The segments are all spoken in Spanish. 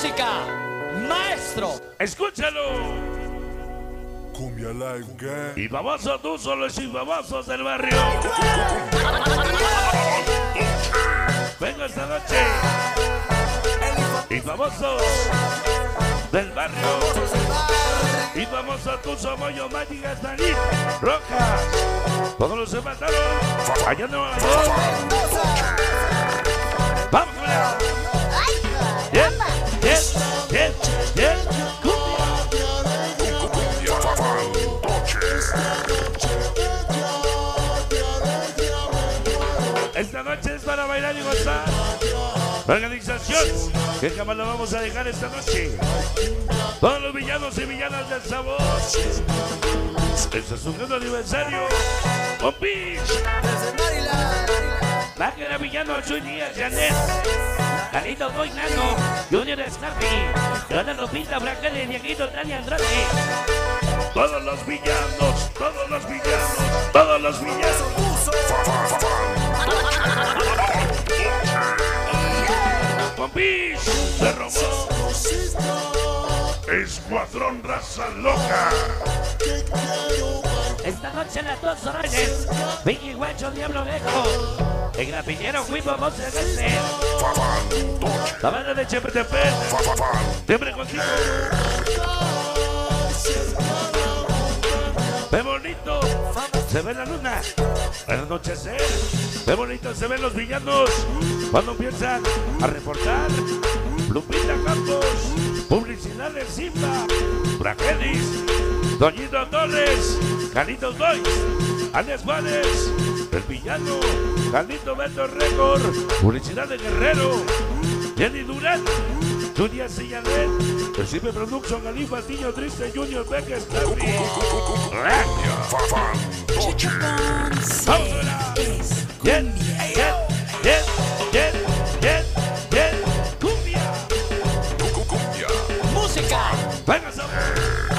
Música, maestro. Escúchalo. Cumbia Live Gang. Y famosos tú solos y famosos del barrio. Vengo esta noche. Y famosos del barrio. Y famosos tú somos yo, Mágica, Stanley, Rojas. Todos los se mataron. Allá en Nueva York. Vamos allá. Bien, bien, bien, bien. Esta noche es para bailar y gozar. La organización que jamás la vamos a dejar esta noche. Todos los villanos y villanas del sabor. Este es su segundo aniversario. Con Pitch. Máquina Villano, Chuy Díaz, Janet. Carlitos Boy Nano, Junior Snappy, Leonardo Pinta, Brancale, Dieguito, Tania Andrade. Todos los villanos, todos los villanos, todos los villanos. Con Pitch se robó. Escuadrón Raza Loca. Esta noche las dos Sorayes, Vicky Guacho, Diablo Viejo, el grapillero Huipo Monserrate, la banda de Chepetepec, siempre contigo. Ve bonito, se ve la luna al anochecer, ve bonito, se ven los villanos cuando empiezan a reportar. Lupita Campos, publicidad de Simba, Braquelis, Doñito Torres, Carlitos Boys, Alex Juárez, El Villano, Carlito Beto Record, publicidad de Guerrero, Jenny Durán, Julia Sillanet, Recibe Production, Galí Fastiño, Triste Junior, Becker, Steffi. ¡Vámonos! ¡Bien, bien, bien, bien, bien, bien! ¡Cumbia! Música. ¡Venga, Samuel!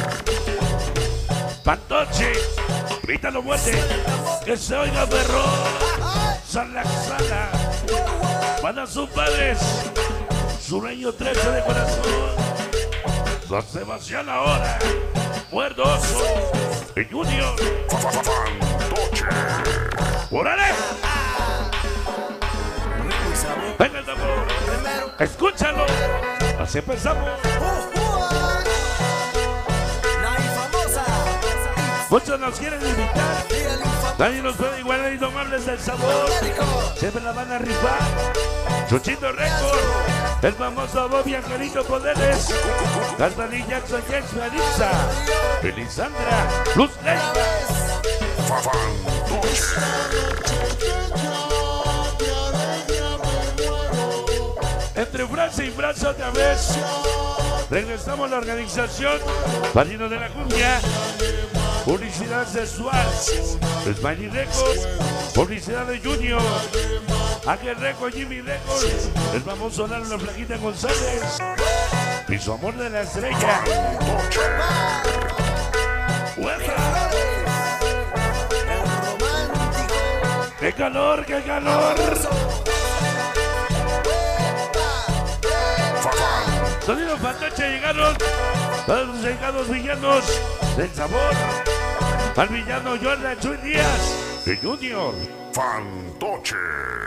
Pantoche, grítalo fuerte, que se oiga perro. Sala, sala, para sus padres, Sureño 13 de corazón. San Sebastián ahora, Muerto Oso, y Junior. ¡Órale! Venga el tambor, escúchalo, así empezamos. Muchos nos quieren invitar, nadie nos puede igualar y tomarles el sabor. Siempre la van a rifar. Chuchito Record, el famoso Bobby Angelito Poderes, Castaní Jackson Jax Marisa, Elisandra, Luz Leiva. Entre frase y frase otra vez, regresamos a la organización Padrino de la Cumbia. Publicidad sexual, Smiley Records, publicidad de Junior, Ángel Records, Jimmy Records, el famoso Lalo La Flaquita González y su amor de la estrella. ¡Hueva! ¡Qué calor, qué calor! Sonido Fantoche llegaron todos los llegados villanos del sabor. Al villano Jordan Chuy Díaz y Junior. Fantoche.